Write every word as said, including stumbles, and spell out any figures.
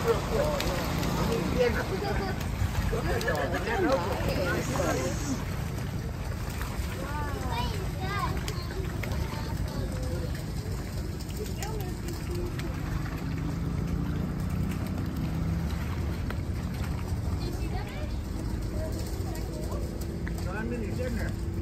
real quick. I need dinner. Go ahead, dog. That notebook. Nice buddy. Nine minutes in there.